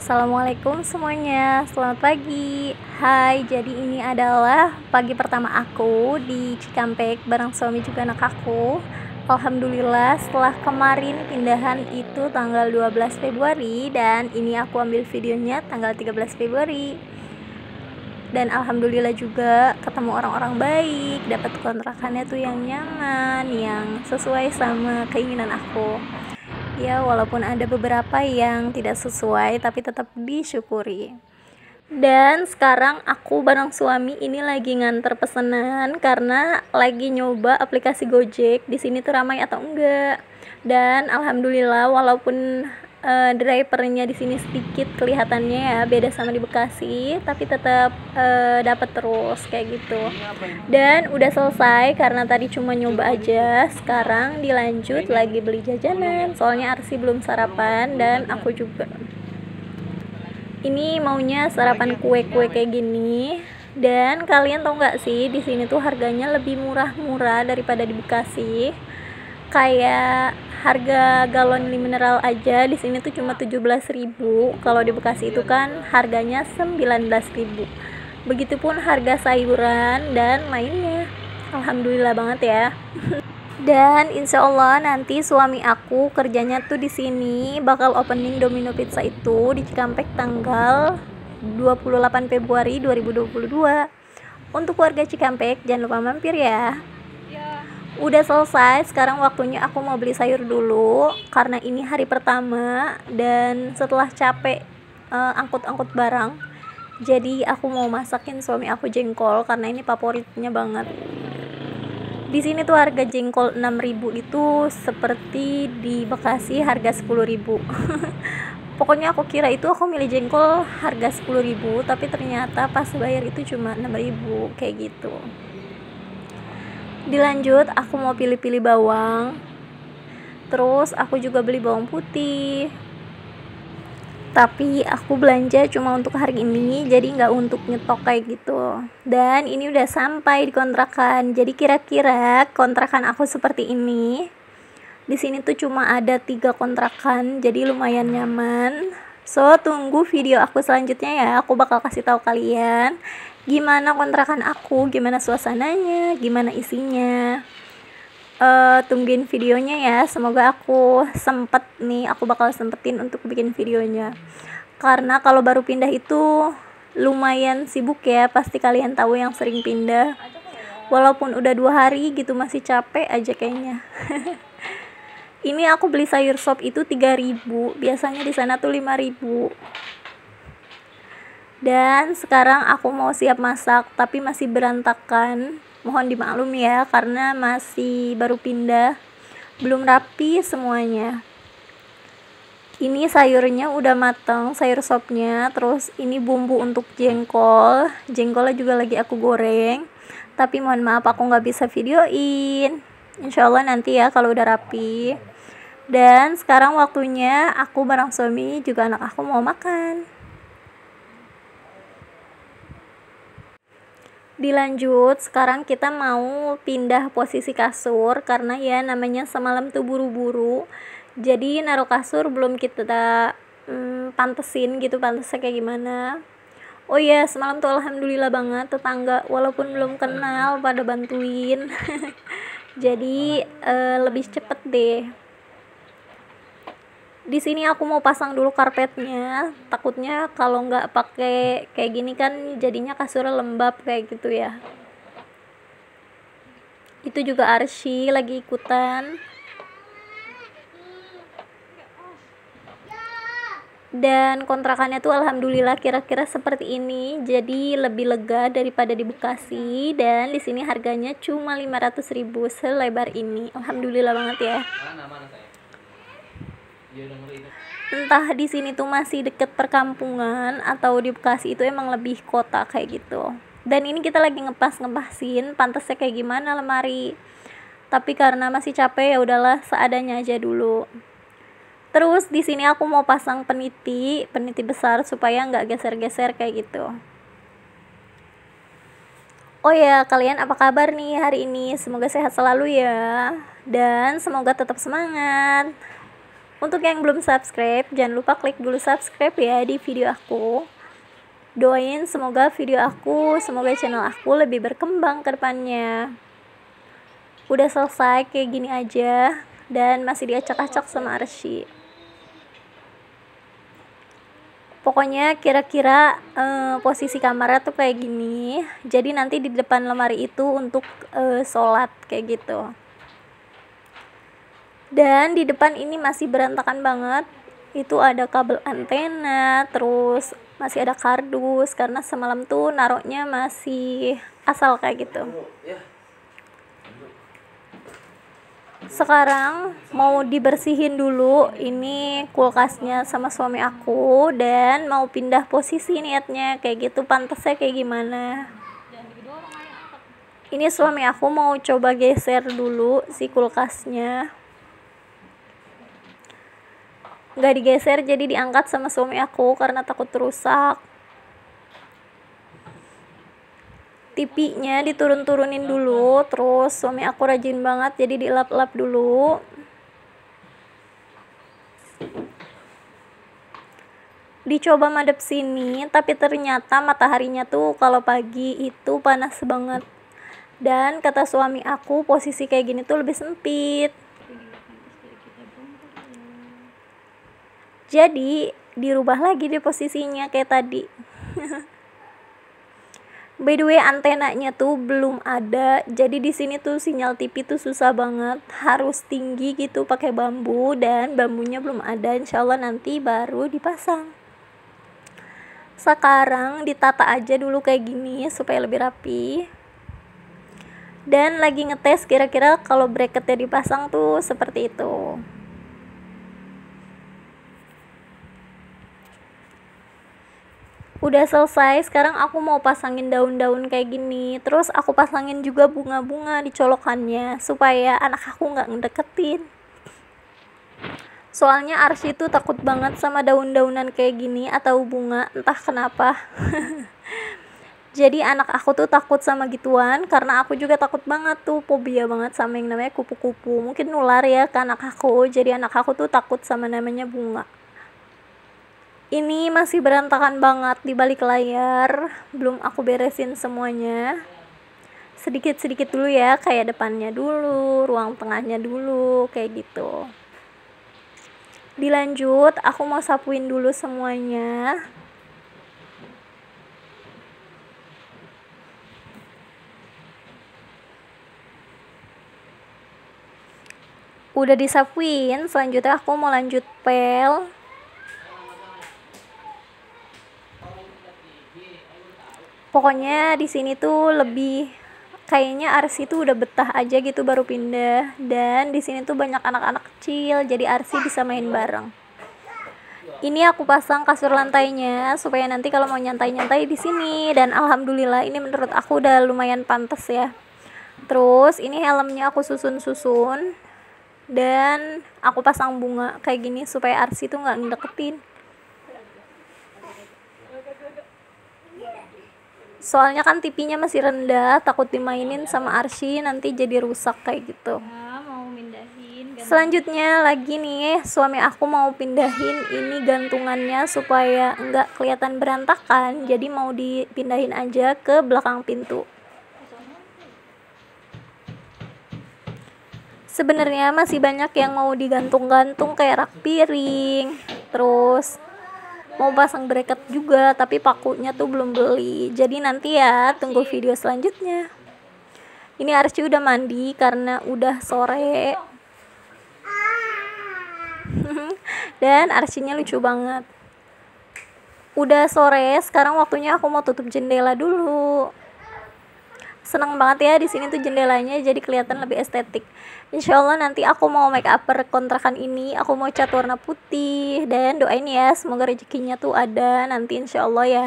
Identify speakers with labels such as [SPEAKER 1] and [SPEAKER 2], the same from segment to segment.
[SPEAKER 1] Assalamualaikum semuanya, selamat pagi. Hai, jadi ini adalah pagi pertama aku di Cikampek bareng suami juga anak aku. Alhamdulillah setelah kemarin pindahan itu tanggal 12 Februari dan ini aku ambil videonya tanggal 13 Februari. Dan alhamdulillah juga ketemu orang-orang baik, dapat kontrakannya tuh yang nyaman, yang sesuai sama keinginan aku. Ya, walaupun ada beberapa yang tidak sesuai, tapi tetap disyukuri. Dan sekarang aku bareng suami ini lagi nganter pesanan karena lagi nyoba aplikasi Gojek. Di sini tuh ramai atau enggak. Dan alhamdulillah walaupun drivernya di sini sedikit kelihatannya ya beda sama di Bekasi, tapi tetap dapat terus kayak gitu. Dan udah selesai karena tadi cuma nyoba aja. Sekarang dilanjut lagi beli jajanan. Soalnya Arsi belum sarapan dan aku juga. Ini maunya sarapan kue-kue kayak gini. Dan kalian tau nggak sih di sini tuh harganya lebih murah-murah daripada di Bekasi. Kayak harga galon mineral aja di sini tuh cuma 17.000. Kalau di Bekasi itu kan harganya 19.000. Begitupun harga sayuran dan lainnya. Alhamdulillah banget ya. Dan insya Allah nanti suami aku kerjanya tuh di sini bakal opening Domino Pizza itu di Cikampek tanggal 28 Februari 2022. Untuk warga Cikampek jangan lupa mampir ya. Udah selesai, sekarang waktunya aku mau beli sayur dulu karena ini hari pertama dan setelah capek angkut-angkut barang. Jadi aku mau masakin suami aku jengkol karena ini favoritnya banget. Di sini tuh harga jengkol 6.000 itu seperti di Bekasi harga 10.000. Pokoknya aku kira itu aku milih jengkol harga 10.000, tapi ternyata pas bayar itu cuma 6.000 kayak gitu. Dilanjut aku mau pilih-pilih bawang. Terus aku juga beli bawang putih. Tapi aku belanja cuma untuk hari ini, jadi nggak untuk nyetok kayak gitu. Dan ini udah sampai di kontrakan. Jadi kira-kira kontrakan aku seperti ini. Di sini tuh cuma ada 3 kontrakan, jadi lumayan nyaman. So, tunggu video aku selanjutnya ya. Aku bakal kasih tahu kalian gimana kontrakan aku, gimana suasananya, gimana isinya. Tungguin videonya ya, semoga aku bakal sempetin untuk bikin videonya karena kalau baru pindah itu lumayan sibuk ya, pasti kalian tahu yang sering pindah. Walaupun udah 2 hari gitu masih capek aja kayaknya. Ini aku beli sayur sop itu 3.000, biasanya di sana tuh 5.000. Dan sekarang aku mau siap masak tapi masih berantakan. Mohon dimaklum ya karena masih baru pindah, belum rapi semuanya. Ini sayurnya udah matang, sayur sopnya. Terus ini bumbu untuk jengkol. Jengkolnya juga lagi aku goreng. Tapi mohon maaf aku nggak bisa videoin. Insya Allah nanti ya kalau udah rapi. Dan sekarang waktunya aku bareng suami juga anak aku mau makan. Dilanjut, sekarang kita mau pindah posisi kasur karena ya namanya semalam tuh buru-buru. Jadi naruh kasur belum kita pantesin gitu, pantesnya kayak gimana. Oh ya, semalam tuh alhamdulillah banget tetangga walaupun belum kenal pada bantuin. Jadi lebih cepet deh. Di sini aku mau pasang dulu karpetnya, takutnya kalau nggak pakai kayak gini kan jadinya kasurnya lembab kayak gitu ya. Itu juga Arsy lagi ikutan. Dan kontrakannya tuh alhamdulillah kira-kira seperti ini, jadi lebih lega daripada di Bekasi. Dan di sini harganya cuma 500.000 selebar ini, alhamdulillah banget ya. Entah di sini tuh masih deket perkampungan atau di Bekasi itu emang lebih kota kayak gitu. Dan ini kita lagi ngepasin pantasnya kayak gimana lemari. Tapi karena masih capek ya udahlah seadanya aja dulu. Terus di sini aku mau pasang peniti besar supaya nggak geser-geser kayak gitu. Oh ya, kalian apa kabar nih hari ini? Semoga sehat selalu ya. Dan semoga tetap semangat. Untuk yang belum subscribe, jangan lupa klik dulu subscribe ya di video aku. Doain semoga video aku, semoga channel aku lebih berkembang ke depannya. Udah selesai kayak gini aja dan masih diacak-acak sama Arsy. Pokoknya kira-kira posisi kamarnya tuh kayak gini. Jadi nanti di depan lemari itu untuk sholat kayak gitu. Dan di depan ini masih berantakan banget. Itu ada kabel antena, terus masih ada kardus karena semalam tuh naroknya masih asal kayak gitu. Sekarang mau dibersihin dulu ini kulkasnya sama suami aku dan mau pindah posisi niatnya kayak gitu, pantasnya kayak gimana. Ini suami aku mau coba geser dulu si kulkasnya. Nggak digeser, jadi diangkat sama suami aku karena takut rusak. TV-nya diturun-turunin dulu, terus suami aku rajin banget jadi dilap-lap dulu. Dicoba madep sini, tapi ternyata mataharinya tuh kalau pagi itu panas banget. Dan kata suami aku posisi kayak gini tuh lebih sempit. Jadi dirubah lagi deh posisinya kayak tadi. By the way, antenanya tuh belum ada. Jadi di sini tuh sinyal TV tuh susah banget, harus tinggi gitu pakai bambu dan bambunya belum ada. Insyaallah nanti baru dipasang. Sekarang ditata aja dulu kayak gini supaya lebih rapi. Dan lagi ngetes kira-kira kalau bracketnya dipasang tuh seperti itu. Udah selesai, sekarang aku mau pasangin daun-daun kayak gini. Terus aku pasangin juga bunga-bunga di colokannya supaya anak aku nggak ngedeketin. Soalnya Arsy tuh takut banget sama daun-daunan kayak gini atau bunga, entah kenapa. Jadi anak aku tuh takut sama gituan karena aku juga takut banget tuh, fobia banget sama yang namanya kupu-kupu. Mungkin nular ya ke anak aku. Jadi anak aku tuh takut sama namanya bunga. Ini masih berantakan banget di balik layar, belum aku beresin semuanya. Sedikit-sedikit dulu ya, kayak depannya dulu, ruang tengahnya dulu, kayak gitu. Dilanjut, aku mau sapuin dulu semuanya. Udah disapuin, selanjutnya aku mau lanjut pel. Pokoknya di sini tuh lebih kayaknya Arsy tuh udah betah aja gitu baru pindah, dan di sini tuh banyak anak-anak kecil jadi Arsy bisa main bareng. Ini aku pasang kasur lantainya supaya nanti kalau mau nyantai-nyantai di sini, dan alhamdulillah ini menurut aku udah lumayan pantas ya. Terus ini helmnya aku susun-susun dan aku pasang bunga kayak gini supaya Arsy tuh nggak ngedeketin. Soalnya kan TV-nya masih rendah, takut dimainin sama Arsy nanti jadi rusak kayak gitu. Selanjutnya lagi nih, suami aku mau pindahin ini gantungannya supaya nggak kelihatan berantakan. Jadi mau dipindahin aja ke belakang pintu. Sebenarnya masih banyak yang mau digantung-gantung kayak rak piring, terus mau pasang bracket juga, tapi pakunya tuh belum beli. Jadi nanti ya tunggu video selanjutnya. Ini Arsy udah mandi karena udah sore. Dan Arsy-nya lucu banget. Udah sore, sekarang waktunya aku mau tutup jendela dulu. Seneng banget ya di sini tuh jendelanya jadi kelihatan lebih estetik. Insyaallah nanti aku mau make up kontrakan ini, aku mau cat warna putih, dan doain ya semoga rezekinya tuh ada nanti insyaallah ya.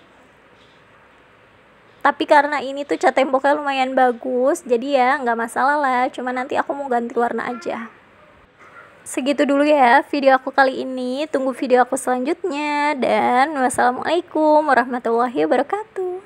[SPEAKER 1] Tapi karena ini tuh cat temboknya lumayan bagus, jadi ya nggak masalah lah, cuma nanti aku mau ganti warna aja. Segitu dulu ya video aku kali ini, tunggu video aku selanjutnya, dan wassalamualaikum warahmatullahi wabarakatuh.